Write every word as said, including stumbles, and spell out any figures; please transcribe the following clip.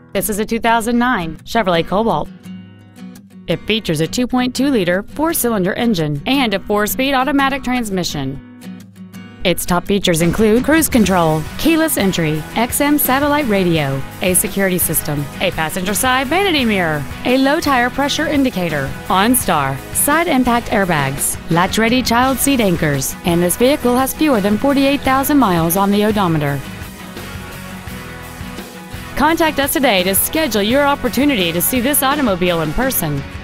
This is a two thousand nine Chevrolet Cobalt. It features a two point two liter four-cylinder engine and a four-speed automatic transmission. Its top features include cruise control, keyless entry, X M satellite radio, a security system, a passenger side vanity mirror, a low tire pressure indicator, OnStar, side impact airbags, latch-ready child seat anchors, and this vehicle has fewer than forty-eight thousand miles on the odometer. Contact us today to schedule your opportunity to see this automobile in person.